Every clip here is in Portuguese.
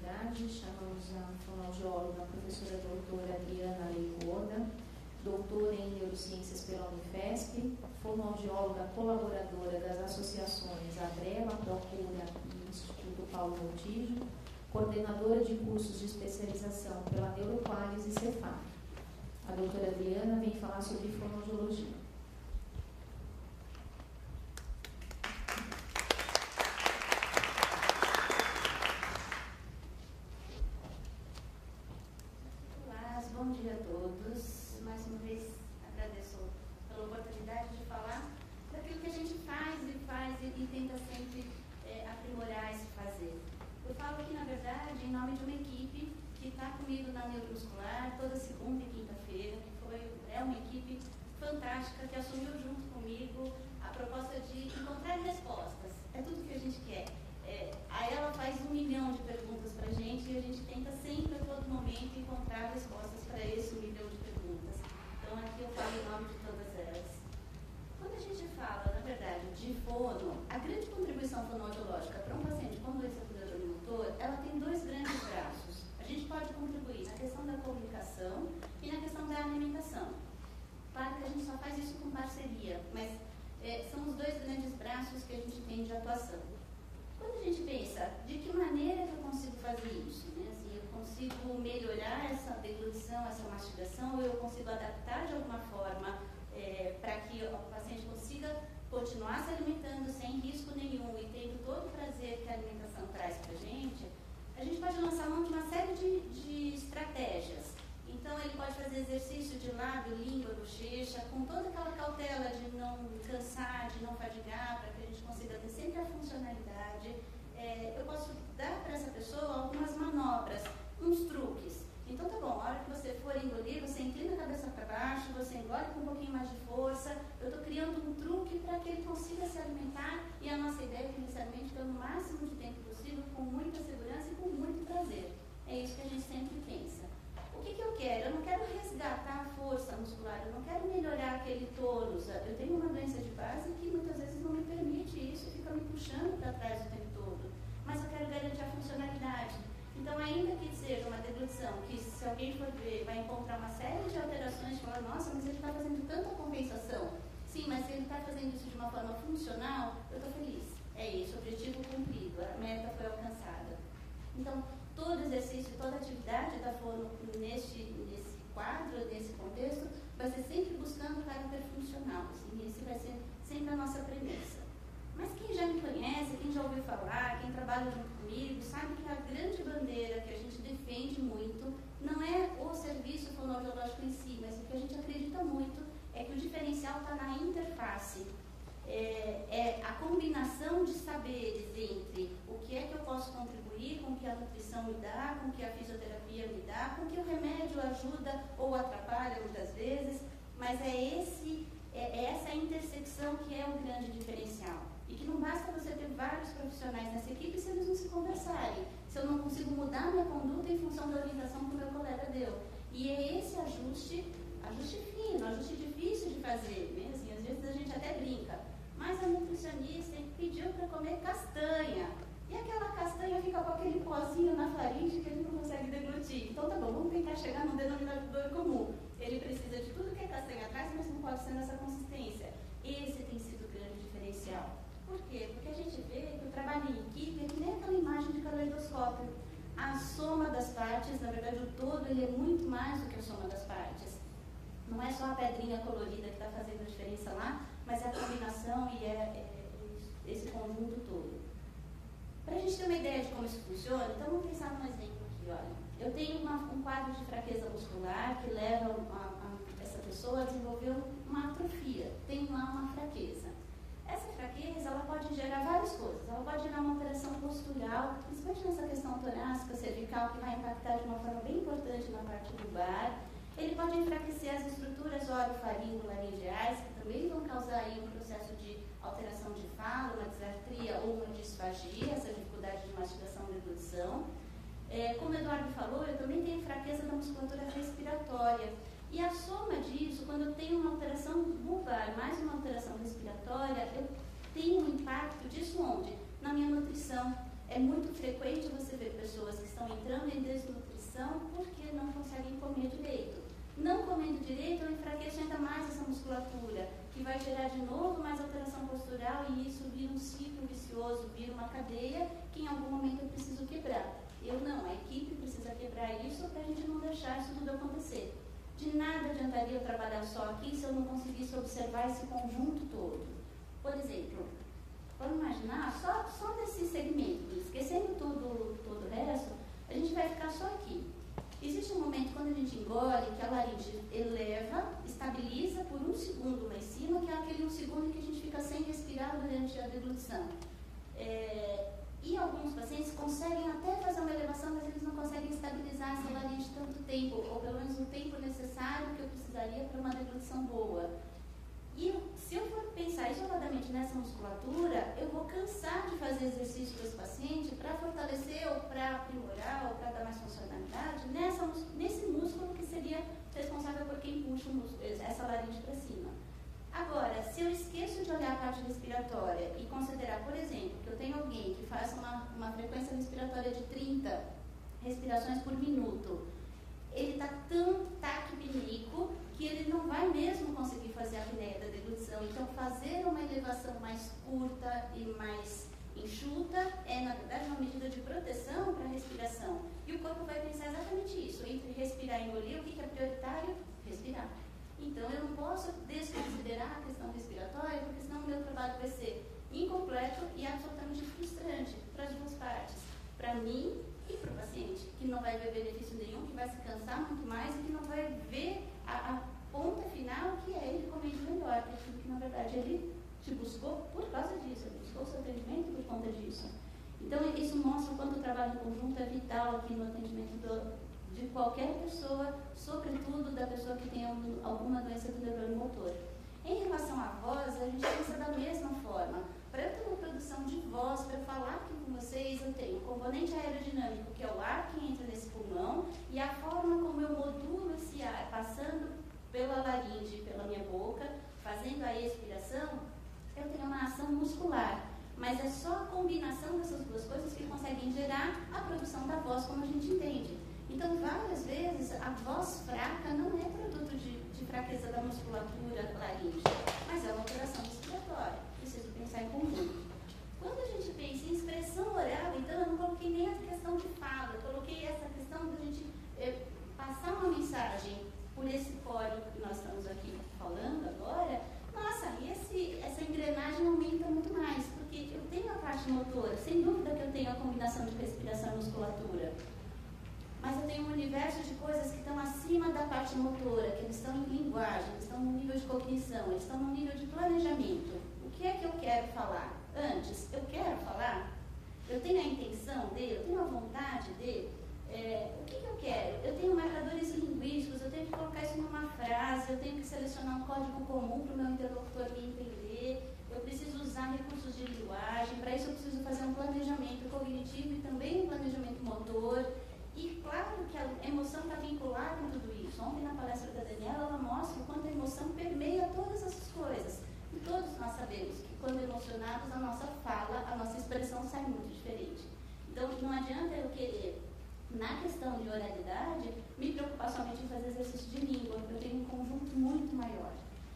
oportunidade, chamamos a fonoaudióloga, a professora doutora Adriana Leigoda, doutora em Neurociências pela Unifesp, fonoaudióloga colaboradora das associações Abrela, Procura e Instituto Paulo Montijo, coordenadora de cursos de especialização pela Neuroqualis e Cefap. A doutora Adriana vem falar sobre fonoaudiologia. Olá, bom dia a todos. Mais uma vez agradeço pela oportunidade de falar daquilo que a gente faz e tenta sempre aprimorar esse fazer. Eu falo aqui, na verdade, em nome de uma equipe que está comigo na Neuromuscular toda segunda e quinta-feira, que é uma equipe fantástica que assumiu junto comigo a proposta de encontrar respostas. É tudo que a gente quer. Aí ela faz 1 milhão de perguntas para a gente e a gente tenta sempre, a todo momento, encontrar respostas para esse 1 milhão de perguntas. Então, aqui eu falo em nome de todas elas. Quando a gente fala, na verdade, de fono, a grande contribuição fonoaudiológica para um paciente com doença motor, ela tem 2 grandes braços. A gente pode contribuir na questão da comunicação e na questão da alimentação. Claro que a gente só faz isso com parceria, mas são os 2 grandes braços que a gente tem de atuação. Quando a gente pensa de que maneira que eu consigo fazer isso, né? Assim, eu consigo melhorar essa deglutição, essa mastigação, ou eu consigo adaptar de alguma forma para que o paciente consiga continuar se alimentando sem risco nenhum e tendo todo o prazer que a alimentação traz para a gente pode lançar mão de uma série de estratégias. Então, ele pode fazer exercício de lábio, língua, bochecha, com toda aquela cautela de não cansar, de não fadigar, para que a gente consiga ter sempre a funcionalidade. Eu posso dar para essa pessoa algumas manobras, uns truques. Então, tá bom, a hora que você for engolir, você inclina a cabeça para baixo, você engole com um pouquinho mais de força. Eu estou criando um truque para que ele consiga se alimentar e a nossa ideia é que, inicialmente, pelo máximo de tempo possível, com muita segurança e com muito prazer. É isso que a gente sempre pensa. O que eu quero? Eu não quero resgatar a força muscular, eu não quero melhorar aquele tônus. Eu tenho uma doença de base que muitas vezes não me permite isso e fica me puxando para trás o tempo todo. Mas eu quero garantir a funcionalidade. Então, ainda que seja uma deglutição, que se alguém for ver, vai encontrar uma série de alterações, falar, nossa, mas ele está fazendo tanta compensação. Sim, mas se ele está fazendo isso de uma forma funcional, eu estou feliz. É isso, objetivo cumprido, a meta foi alcançada. Então, todo exercício, toda atividade da fono nesse quadro, nesse contexto, vai ser sempre buscando o caráter funcional. Assim, esse vai ser sempre a nossa premissa. Mas quem já me conhece, quem já ouviu falar, quem trabalha junto comigo, sabe que a grande bandeira que a gente defende muito não é o serviço fonoaudiológico em si, mas o que a gente acredita muito é que o diferencial está na interface. A combinação de saberes entre o que é que eu posso contribuir com o que a nutrição me dá, com o que a fisioterapia me dá, com o que o remédio ajuda ou atrapalha muitas vezes, mas é essa intersecção que é o grande diferencial. E que não basta você ter vários profissionais nessa equipe se eles não se conversarem, se eu não consigo mudar minha conduta em função da orientação que o meu colega deu. E é esse ajuste fino, ajuste difícil de fazer, né? Assim, às vezes a gente até brinca, mas a nutricionista pediu para comer castanha, e aquela castanha fica com aquele pozinho na faringe que ele não consegue deglutir. Então tá bom, vamos tentar chegar num denominador comum. Ele precisa de tudo que a castanha traz, mas não pode ser nessa consistência. Esse tem sido o grande diferencial. Por quê? Porque a gente vê que o trabalho em equipe é que nem aquela imagem de caleidoscópio. A soma das partes, na verdade o todo, ele é muito mais do que a soma das partes. Não é só a pedrinha colorida que está fazendo a diferença lá, mas é a combinação e esse conjunto todo. Para a gente ter uma ideia de como isso funciona, então vamos pensar num exemplo aqui. Olha, eu tenho um quadro de fraqueza muscular que leva essa pessoa a desenvolver uma atrofia, tem lá uma fraqueza. Essa fraqueza, ela pode gerar várias coisas. Ela pode gerar uma alteração postural, principalmente nessa questão torácica, cervical, que vai impactar de uma forma bem importante na parte lumbar. Ele pode enfraquecer as estruturas orofaringo-laringeais, que também vão causar aí um processo de alteração de fala, uma disartria ou uma disfagia, essa dificuldade de mastigação e deglutição. Como o Eduardo falou, eu também tenho fraqueza da musculatura respiratória. E a soma disso, quando eu tenho uma alteração vulvar, mais uma alteração respiratória, eu tenho um impacto disso onde? Na minha nutrição. É muito frequente você ver pessoas que estão entrando em desnutrição porque não conseguem comer direito. Não comendo direito, eu enfraqueço ainda mais essa musculatura, que vai gerar de novo mais alteração postural e isso vira um ciclo vicioso, vira uma cadeia que em algum momento eu preciso quebrar. Eu não, a equipe precisa quebrar isso para a gente não deixar isso tudo acontecer. De nada adiantaria eu trabalhar só aqui se eu não conseguisse observar esse conjunto todo. Por exemplo, vamos imaginar só desse segmento, esquecendo todo o resto, a gente vai ficar só aqui. Existe um momento quando a gente engole que a laringe eleva, estabiliza por 1 segundo lá em cima, que é aquele 1 segundo que a gente fica sem respirar durante a deglutição. E alguns pacientes conseguem até fazer uma elevação, mas eles não conseguem estabilizar essa laringe tanto tempo, ou pelo menos o tempo necessário que eu precisaria para uma deglutição boa. E se eu for pensar isoladamente nessa musculatura, eu vou cansar de fazer exercício com esse paciente para fortalecer ou para aprimorar ou para dar mais funcionalidade nesse músculo que seria responsável por quem puxa essa laringe para cima. Agora, se eu esqueço de olhar a parte respiratória e considerar, por exemplo, que eu tenho alguém que faça uma frequência respiratória de 30 respirações por minuto, ele está tão taquipneico que ele não vai mesmo conseguir fazer a apneia da deglutição. Então, fazer uma elevação mais curta e mais enxuta é, na verdade, uma medida de proteção para a respiração. E o corpo vai pensar exatamente isso. Entre respirar e engolir, o que é prioritário? Respirar. Então, eu não posso desconsiderar a questão respiratória, porque senão o meu trabalho vai ser incompleto e absolutamente frustrante para as duas partes. Para mim e para o paciente, que não vai ver benefício nenhum, que vai se cansar muito mais e que não vai ver a ponta final, que é ele comendo melhor, porque na verdade ele te buscou por causa disso, ele buscou o seu atendimento por conta disso. Então, isso mostra o quanto o trabalho em conjunto é vital aqui no atendimento de qualquer pessoa, sobretudo da pessoa que tem alguma doença do neurônio motor. Em relação à voz, a gente pensa da mesma forma. Para eu ter uma produção de voz, para falar aqui com vocês, eu tenho o componente aerodinâmico, que é o ar que entra nesse pulmão, e a forma como eu modulo esse ar, passando pela laringe, pela minha boca, fazendo a expiração, eu tenho uma ação muscular. Mas é só a combinação dessas duas coisas que conseguem gerar a produção da voz, como a gente entende. Então, várias vezes, a voz fraca não é produto de fraqueza da musculatura laríngea, mas é uma alteração respiratória. Preciso pensar em conjunto. Quando a gente pensa em expressão oral, então eu não coloquei nem a questão de fala, eu coloquei essa questão de a gente passar uma mensagem por esse código que nós estamos aqui falando agora. Nossa, essa engrenagem aumenta muito mais, porque eu tenho a parte motora, sem dúvida que eu tenho a combinação de respiração e musculatura. Mas eu tenho um universo de coisas que estão acima da parte motora, que eles estão em linguagem, eles estão no nível de cognição, eles estão no nível de planejamento. O que é que eu quero falar? Antes, eu quero falar? Eu tenho a intenção de? Eu tenho a vontade de? O que eu quero? Eu tenho marcadores linguísticos, eu tenho que colocar isso numa frase, eu tenho que selecionar um código comum para o meu interlocutor me entender, eu preciso usar recursos de linguagem, para isso eu preciso fazer um planejamento cognitivo e também um planejamento motor. E claro que a emoção está vinculada com tudo isso. Ontem na palestra da Daniela, ela mostra o quanto a emoção permeia todas essas coisas. E todos nós sabemos que quando emocionados, a nossa fala, a nossa expressão sai muito diferente. Então, não adianta eu querer, na questão de oralidade, me preocupar somente em fazer exercício de língua, porque eu tenho um conjunto muito maior.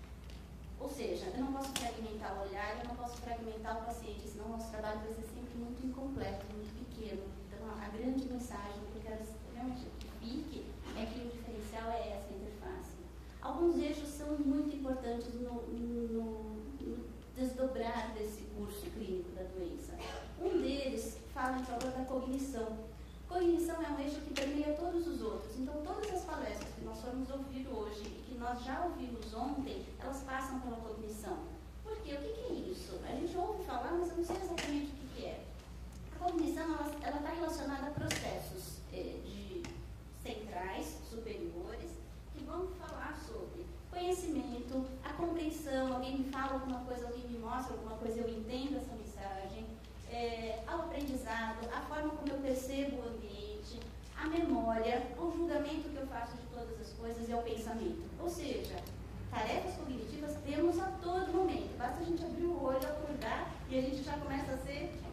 Ou seja, eu não posso fragmentar o olhar, eu não posso fragmentar o paciente, senão o nosso trabalho vai ser sempre muito incompleto, muito pequeno. Então, a grande mensagem que eu quero realmente que fique é que o diferencial é essa interface. Alguns eixos são muito importantes no desdobrar desse curso clínico da doença. Um deles fala em favor da cognição. Cognição é um eixo que permeia todos os outros. Então, todas as palestras que nós formos ouvir hoje e que nós já ouvimos ontem, elas passam pela cognição. Por quê? O que é isso? A gente ouve falar, mas eu não sei exatamente o que é. A cognição ela está relacionada a processos centrais, superiores, que vão falar sobre conhecimento, a compreensão, alguém me fala alguma coisa, alguém me mostra alguma coisa, eu entendo essa mensagem, ao aprendizado, a forma como eu percebo o ambiente, a memória, o julgamento que eu faço de todas as coisas e ao pensamento. Ou seja, tarefas cognitivas temos a todo momento. Basta a gente abrir o olho, acordar e a gente já começa a ser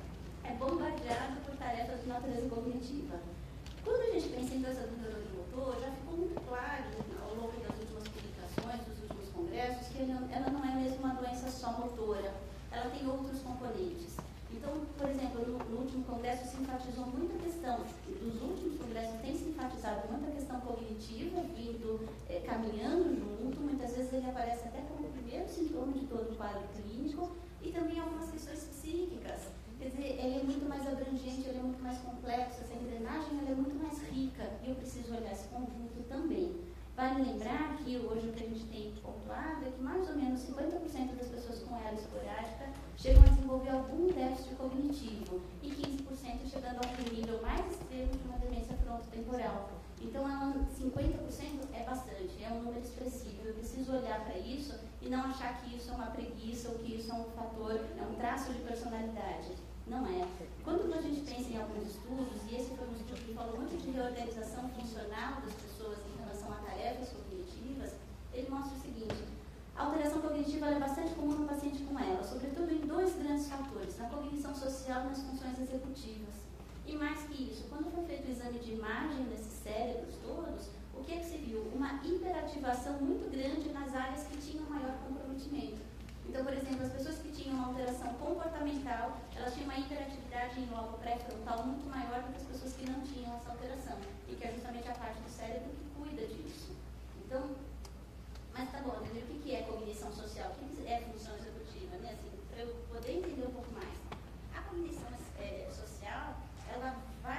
é bombardeado por tarefas de natureza cognitiva. Quando a gente pensa em doença do neurônio motor, já ficou muito claro ao longo das últimas publicações, dos últimos congressos, que ela não é mesmo uma doença só motora, ela tem outros componentes. Então, por exemplo, no último congresso se enfatizou muito a questão, dos últimos congressos tem se enfatizado muito a questão cognitiva, vindo, caminhando junto, muitas vezes ele aparece até como o primeiro sintoma de todo o quadro clínico, e também algumas questões psíquicas. Quer dizer, ele é muito mais abrangente, ele é muito mais complexo, essa engrenagem ela é muito mais rica, e eu preciso olhar esse conjunto também. Vale lembrar que hoje o que a gente tem pontuado é que mais ou menos 50% das pessoas com ela esporádica chegam a desenvolver algum déficit cognitivo e 15% chegando ao nível mais extremo de uma demência frontotemporal. Então, 50% é bastante, é um número expressivo. Eu preciso olhar para isso e não achar que isso é uma preguiça ou que isso é um fator, é um traço de personalidade. Não é. Quando a gente pensa em alguns estudos, e esse foi um estudo que falou muito de reorganização funcional das pessoas em relação a tarefas cognitivas, ele mostra o seguinte: a alteração cognitiva é bastante comum no paciente com ela, sobretudo em dois grandes fatores, na cognição social e nas funções executivas. E mais que isso, quando foi feito o exame de imagem desses cérebros todos, o que é que se viu? Uma hiperativação muito grande nas áreas que tinham maior comprometimento. Então, por exemplo, as pessoas que tinham uma alteração comportamental, elas tinham uma hiperatividade em lobo pré-frontal muito maior do que as pessoas que não tinham essa alteração, e que é justamente a parte do cérebro que cuida disso. Então, mas tá bom, entendeu? O que é cognição social? O que é função executiva? Né? Assim, para eu poder entender um pouco mais. A cognição social, ela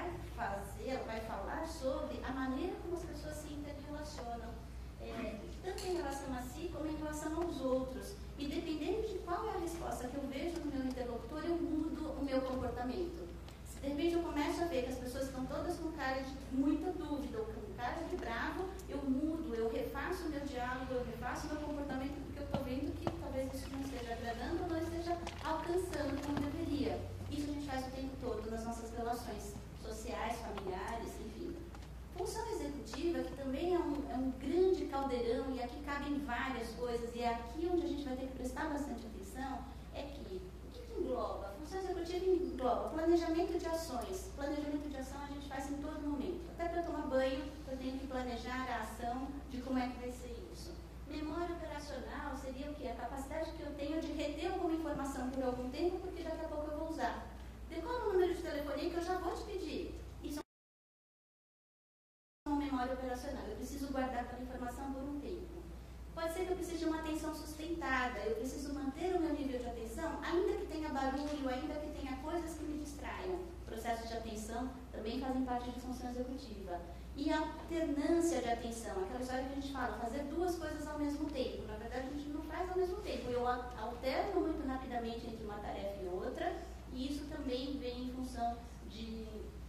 vai falar sobre a maneira como as pessoas se interrelacionam, tanto em relação a si como em relação aos outros. E dependendo de qual é a resposta que eu vejo no meu interlocutor, eu mudo o meu comportamento. Se de repente eu começo a ver que as pessoas estão todas com cara de muita dúvida ou com cara de bravo, eu mudo, eu refaço o meu diálogo, eu refaço o meu comportamento, porque eu estou vendo que talvez isso não esteja agradando ou não esteja alcançando como deveria. Isso a gente faz o tempo todo nas nossas relações sociais, familiares, enfim. Função executiva, que também é um grande caldeirão, e aqui cabem várias coisas, e é aqui onde a gente vai ter que prestar bastante atenção, é que o que engloba? A função executiva engloba planejamento de ações. Planejamento de ação a gente faz em todo momento. Até para tomar banho, eu tenho que planejar a ação de como é que vai ser isso. Memória operacional seria o quê? A capacidade que eu tenho de reter alguma informação por algum tempo, porque daqui a pouco eu vou usar. Decora o número de telefonia que eu já vou te pedir. Isso é uma memória operacional. Eu preciso guardar aquela informação por um tempo. Pode ser que eu precise de uma atenção sustentada. Eu preciso manter o meu nível de atenção, ainda que tenha barulho, ainda que tenha coisas que me distraiam. Processos de atenção também fazem parte de função executiva. E a alternância de atenção, aquela história que a gente fala, fazer duas coisas ao mesmo tempo. Na verdade, a gente não faz ao mesmo tempo. Eu alterno muito rapidamente entre uma tarefa e outra, e isso também vem em função de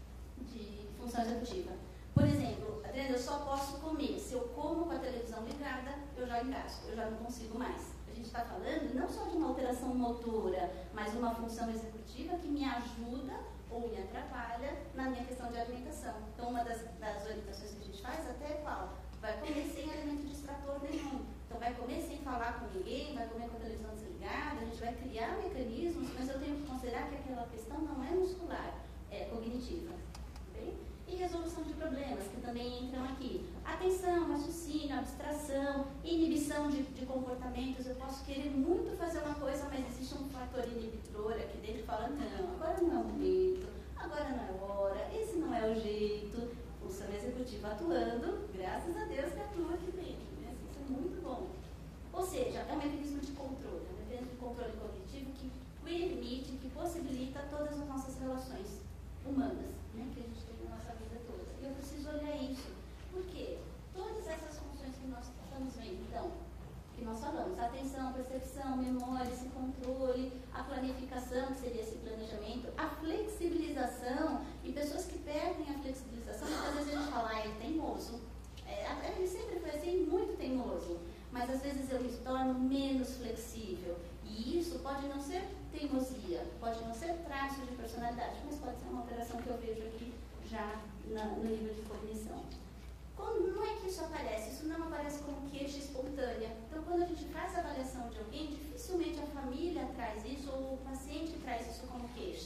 função executiva. Por exemplo, Adriana, eu só posso comer. Se eu como com a televisão ligada, eu já engasgo, eu já não consigo mais. A gente está falando não só de uma alteração motora, mas uma função executiva que me ajuda ou me atrapalha na minha questão de alimentação. Então, uma das orientações que a gente faz até é qual? Vai comer sem alimento distrator nenhum. Então, vai comer sem falar com ninguém, vai comer com a televisão desligada, a gente vai criar mecanismos, mas eu tenho que considerar que aquela questão não é muscular, é cognitiva. Bem? E resolução de problemas, que também entram aqui. Atenção, raciocínio, abstração, inibição de comportamentos. Eu posso querer muito fazer uma coisa, mas existe um fator inibitor aqui dentro que fala, não, agora não é o momento, agora não é a hora, esse não é o jeito. Função executiva atuando, graças a Deus que atua aqui dentro. Né? Isso é muito bom. Ou seja, é um mecanismo de controle, um mecanismo de controle cognitivo que permite, que possibilita todas as nossas relações humanas, né, que a gente tem na nossa vida toda. E eu preciso olhar isso. Por quê? Todas essas funções que nós estamos vendo, então, que nós falamos, atenção, percepção, memória, esse controle, a planificação, que seria esse planejamento, a flexibilização, e pessoas que perdem a flexibilização, às vezes a gente fala, ele é teimoso. Ele sempre foi assim, muito teimoso. Mas às vezes eu me torno menos flexível. E isso pode não ser teimosia, pode não ser traço de personalidade, mas pode ser uma alteração que eu vejo aqui já no nível de cognição. Não é que isso aparece, isso não aparece como queixa espontânea. Então, quando a gente faz a avaliação de alguém, dificilmente a família traz isso ou o paciente traz isso como queixa.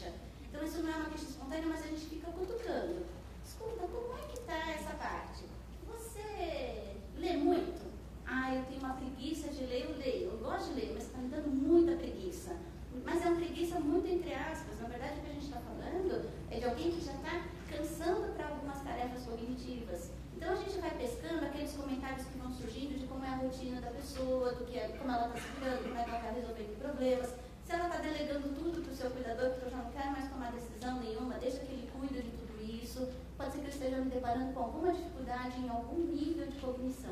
Então isso não é uma queixa espontânea, mas a gente fica cutucando. Escuta, como é que está essa parte? Você lê muito? Ah, eu tenho uma preguiça de ler, eu leio. Eu gosto de ler, mas está me dando muita preguiça. Mas é uma preguiça muito entre aspas. Na verdade, o que a gente está falando é de alguém que já está cansando para algumas tarefas cognitivas. Então, a gente vai pescando aqueles comentários que vão surgindo de como é a rotina da pessoa, como ela está se cuidando, como é que ela está resolvendo problemas. Se ela está delegando tudo para o seu cuidador, porque eu já não quero mais tomar decisão nenhuma, deixa que ele cuide de tudo isso. Pode ser que eu esteja me deparando com alguma dificuldade em algum nível de cognição.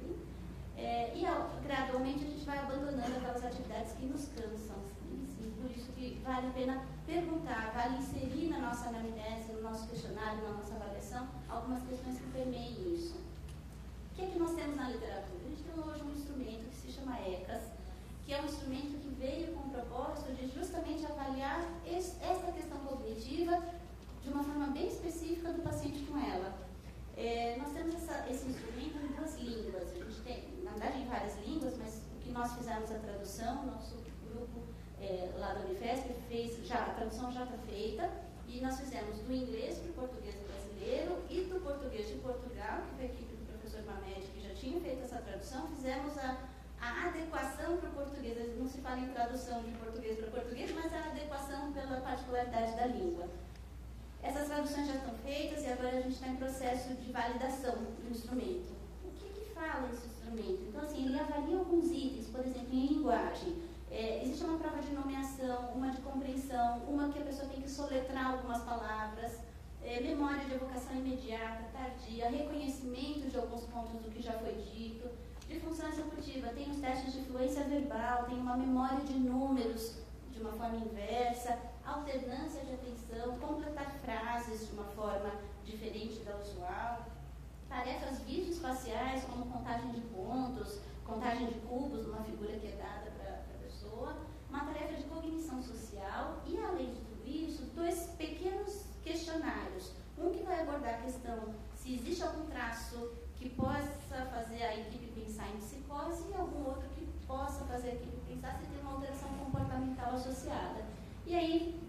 Gradualmente, a gente vai abandonando aquelas atividades que nos cansam. Por isso que vale a pena perguntar, vale inserir na nossa anamnese, no nosso questionário, na nossa avaliação, algumas questões que permeiem isso. O que é que nós temos na literatura? A gente tem hoje um instrumento que se chama ECAS, que é um instrumento que veio com o propósito de justamente avaliar essa questão cognitiva de uma forma bem específica do paciente com ela. Nós temos esse instrumento em 2 línguas. A gente tem, na verdade, em várias línguas, mas o que nós fizemos a tradução, nosso grupo lá da Unifesp a tradução já está feita, e nós fizemos do inglês para o português brasileiro e do português de Portugal, que foi a equipe do professor Mamed, que já tinha feito essa tradução, fizemos a adequação para o português. Não se fala em tradução de português para português, mas a adequação pela particularidade da língua. Essas traduções já estão feitas e agora a gente está em processo de validação do instrumento. O que fala esse instrumento? Então, assim, ele avalia alguns itens, por exemplo, em linguagem. Existe uma prova de nomeação, uma de compreensão, uma que a pessoa tem que soletrar algumas palavras, memória de evocação imediata, tardia, reconhecimento de alguns pontos do que já foi dito. De função executiva, tem os testes de fluência verbal, tem uma memória de números de uma forma inversa, alternância de atenção, completar frases de uma forma diferente da usual, tarefas videoespaciais, como contagem de pontos, contagem de cubos, uma figura que é dada para a pessoa, uma tarefa de cognição social e, além de tudo isso, 2 pequenos questionários. Um que vai abordar a questão se existe algum traço que possa fazer a equipe pensar em psicose e algum outro que possa fazer a equipe pensar se tem uma alteração comportamental associada. E aí,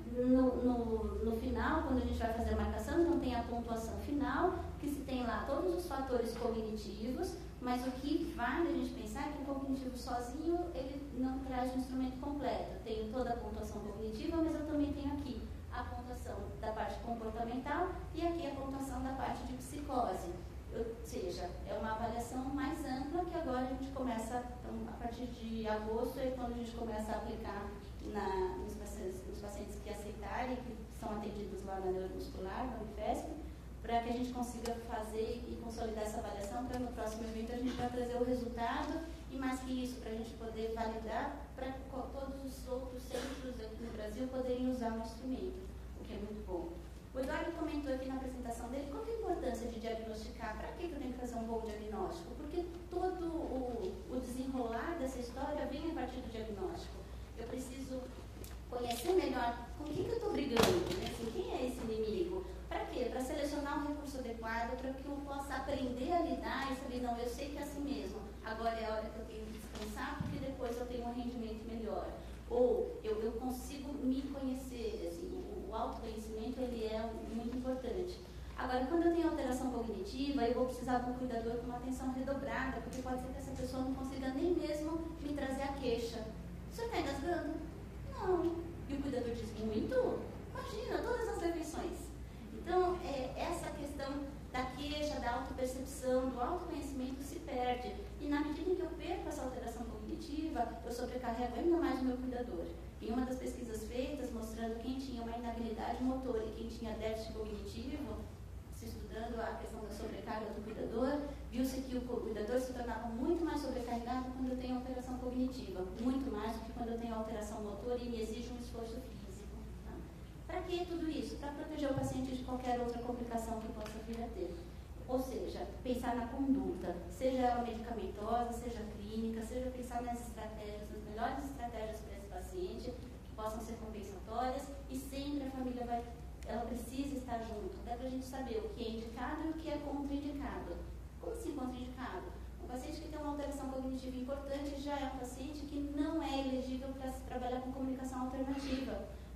no final, quando a gente vai fazer a marcação, então tem a pontuação final, que se tem lá todos os fatores cognitivos, mas o que vale a gente pensar é que o cognitivo sozinho, ele não traz um instrumento completo. Eu tenho toda a pontuação cognitiva, mas eu também tenho aqui a pontuação da parte comportamental e aqui a pontuação da parte de psicose. Ou seja, é uma avaliação mais ampla que agora a gente começa, então, a partir de agosto, é quando a gente começa a aplicar nos pacientes que aceitarem, que são atendidos lá na neuromuscular, na Unifesp, para que a gente consiga fazer e consolidar essa avaliação, para no próximo evento a gente vai trazer o resultado e, mais que isso, para a gente poder validar para todos os outros centros aqui no Brasil poderem usar o instrumento, o que é muito bom. O Eduardo comentou aqui na apresentação dele qual é a importância de diagnosticar. Para que eu tenho que fazer um bom diagnóstico? Porque todo o desenrolar dessa história vem a partir do diagnóstico. Eu preciso conhecer melhor com quem que eu estou brigando, né? Assim, quem é esse inimigo? Para quê? Para selecionar um recurso adequado, para que eu possa aprender a lidar e saber, não, eu sei que é assim mesmo, agora é a hora que eu tenho que descansar, porque depois eu tenho um rendimento melhor. Ou eu consigo me conhecer, assim, o autoconhecimento ele é muito importante. Agora, quando eu tenho alteração cognitiva, eu vou precisar de um cuidador com uma atenção redobrada, porque pode ser que essa pessoa não consiga nem mesmo me trazer a queixa. Você está engasgando? Não. E o cuidador diz, muito? Imagina, todas as refeições. Então, essa questão da queixa, da autopercepção, do autoconhecimento se perde. E na medida em que eu perco essa alteração cognitiva, eu sobrecarrego ainda mais o meu cuidador. Em uma das pesquisas feitas, mostrando quem tinha uma inabilidade motora e quem tinha déficit cognitivo, se estudando a questão da sobrecarga do cuidador, viu-se que o cuidador se tornava muito mais sobrecarregado quando eu tenho alteração cognitiva, muito mais do que quando eu tenho alteração motora e me exige um esforço físico. Tá? Para que tudo isso? Para proteger o paciente de qualquer outra complicação que possa vir a ter. Ou seja, pensar na conduta, seja ela medicamentosa, seja clínica, seja pensar nas estratégias, nas melhores estratégias para esse paciente, que possam ser compensatórias, e sempre a família ela precisa estar junto, até para a gente saber o que é indicado e o que é contraindicado. Como assim contraindicado? Um paciente que tem uma alteração cognitiva importante já é um paciente que não é elegível para trabalhar com comunicação alternativa,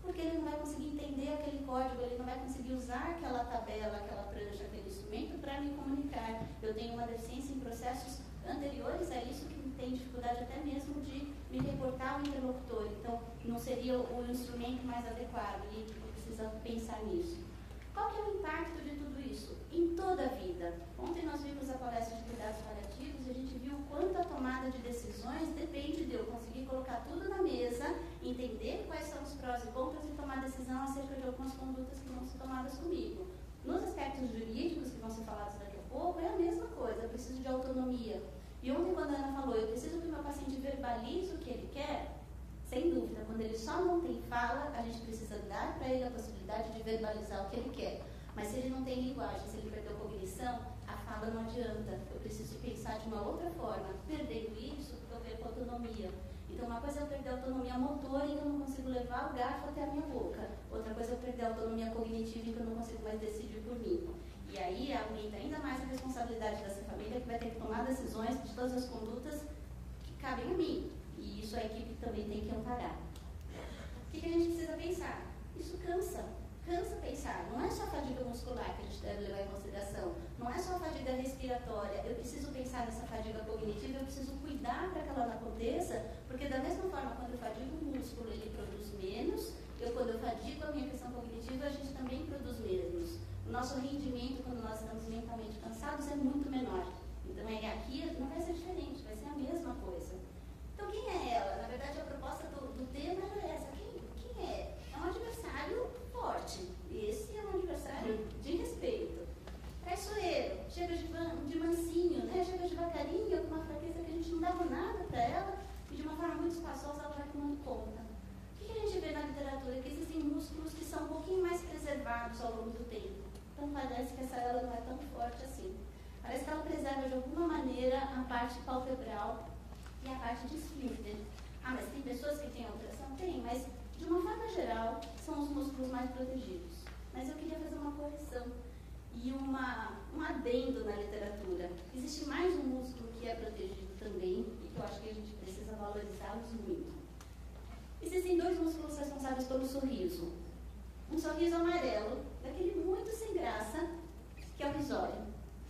porque ele não vai conseguir entender aquele código, ele não vai conseguir usar aquela tabela, aquela prancha, aquele instrumento para me comunicar. Eu tenho uma deficiência em processos anteriores a isso que tem dificuldade até mesmo de me reportar ao interlocutor. Então, não seria o instrumento mais adequado e precisa pensar nisso. Qual que é o impacto de tudo isso? Em toda a vida. Ontem nós vimos a palestra de cuidados paliativos e a gente viu quanto a tomada de decisões depende de eu conseguir colocar tudo na mesa, entender quais são os prós e contras e tomar decisão acerca de algumas condutas que vão ser tomadas comigo. Nos aspectos jurídicos, que vão ser falados daqui a pouco, é a mesma coisa, eu preciso de autonomia. E ontem, quando a Ana falou, eu preciso que o meu paciente verbalize o que ele quer, sem dúvida, quando ele só não tem fala, a gente precisa dar para ele a possibilidade de verbalizar o que ele quer. Mas se ele não tem linguagem, se ele perdeu cognição, a fala não adianta. Eu preciso pensar de uma outra forma. Perdendo isso, eu perco autonomia. Então, uma coisa é eu perder a autonomia motora e eu não consigo levar o garfo até a minha boca. Outra coisa é eu perder a autonomia cognitiva e que eu não consigo mais decidir por mim. E aí aumenta ainda mais a responsabilidade dessa família, que vai ter que tomar decisões de todas as condutas que cabem a mim. E isso a equipe também tem que amparar. O que a gente precisa pensar? Isso cansa pensar. Não é só a fadiga muscular que a gente deve levar em consideração. Não é só a fadiga respiratória. Eu preciso pensar nessa fadiga cognitiva, eu preciso cuidar para que ela não aconteça, porque da mesma forma, quando eu fadigo o músculo, ele produz menos. Quando eu fadigo a minha questão cognitiva, a gente também produz menos. O nosso rendimento, quando nós estamos mentalmente cansados, é muito menor. Então, aqui não vai ser diferente, vai ser a mesma coisa. Então, quem é ela? Na verdade, a proposta do tema é essa. Quem é? É um adversário forte. Esse é um adversário de respeito. Traiçoeiro, chega de mansinho, né? Chega devagarinho, com uma fraqueza que a gente não dava nada para ela, e de uma forma muito espaçosa ela vai tomando conta. O que a gente vê na literatura? Que existem músculos que são um pouquinho mais preservados ao longo do tempo. Então, parece que essa ela não é tão forte assim. Parece que ela preserva de alguma maneira a parte palpebral e a parte de esfíncter. Mas tem pessoas que têm alteração? Tem, mas de uma forma geral são os músculos mais protegidos. Mas eu queria fazer uma correção e um adendo na literatura. Existe mais um músculo que é protegido também e que eu acho que a gente precisa valorizá-los muito. Existem dois músculos responsáveis pelo sorriso. Um sorriso amarelo, daquele muito sem graça, que é o risório.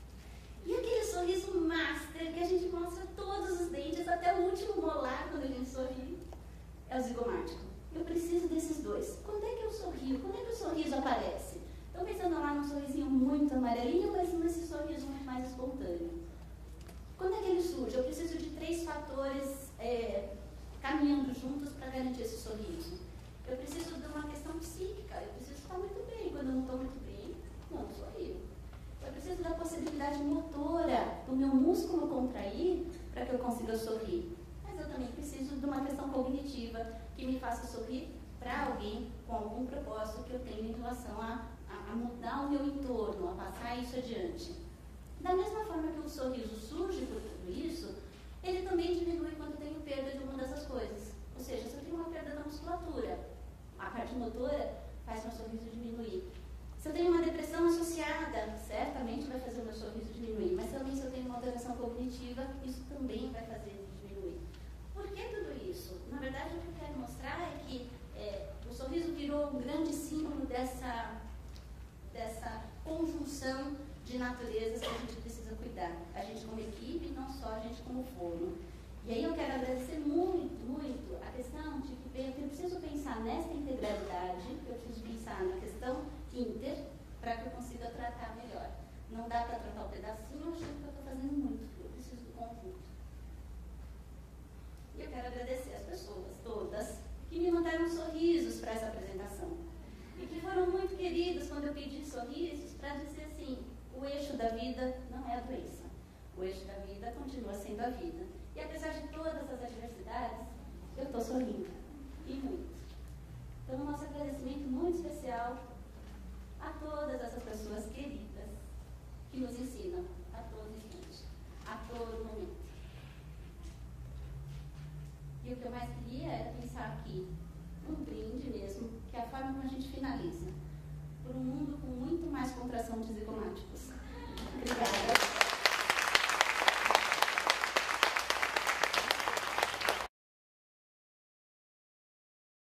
E aquele sorriso master, que a gente mostra todos os dentes, até o último molar, quando a gente sorri, é o zigomático. Eu preciso desses dois. Quando é que eu sorrio? Quando é que o sorriso aparece? Estou pensando lá num sorrisinho muito amarelinho, mas nesse sorriso muito mais espontâneo. Quando é que ele surge? Eu preciso de 3 fatores caminhando juntos para garantir esse sorriso. Eu preciso de uma questão psíquica. Eu preciso estar muito bem. Quando eu não estou muito bem, não sorrio. Eu preciso da possibilidade motora do meu músculo contrair para que eu consiga sorrir. Mas eu também preciso de uma questão cognitiva que me faça sorrir para alguém com algum propósito que eu tenho em relação a mudar o meu entorno, a passar isso adiante. Da mesma forma que o sorriso surge por tudo isso, ele também diminui quando eu tenho perda de uma dessas coisas. Ou seja, se eu tenho uma perda da musculatura, a parte motora faz meu sorriso diminuir. Se eu tenho uma depressão associada, certamente vai fazer o meu sorriso diminuir. Mas também se eu tenho uma alteração cognitiva, isso também vai fazer ele diminuir. Por que tudo isso? Na verdade, o que eu quero mostrar é que o sorriso virou um grande símbolo dessa conjunção de naturezas que a gente precisa cuidar. A gente como equipe, não só a gente como fono. E aí eu quero agradecer muito, muito a questão de que eu preciso pensar nessa integralidade, eu preciso pensar na questão inter, para que eu consiga tratar melhor. Não dá para tratar o pedacinho achando que eu estou fazendo muito, eu preciso do conjunto. E eu quero agradecer as pessoas todas que me mandaram sorrisos para essa apresentação. E que foram muito queridos quando eu pedi sorrisos para dizer assim, o eixo da vida não é a doença. O eixo da vida continua sendo a vida. E apesar de todas as adversidades, eu estou sorrindo. E muito. Então, um nosso agradecimento muito especial a todas essas pessoas queridas que nos ensinam a todo instante, a todo momento. E o que eu mais queria era pensar aqui, um brinde mesmo, que é a forma como a gente finaliza, por um mundo com muito mais contração de zigomáticos. Obrigada.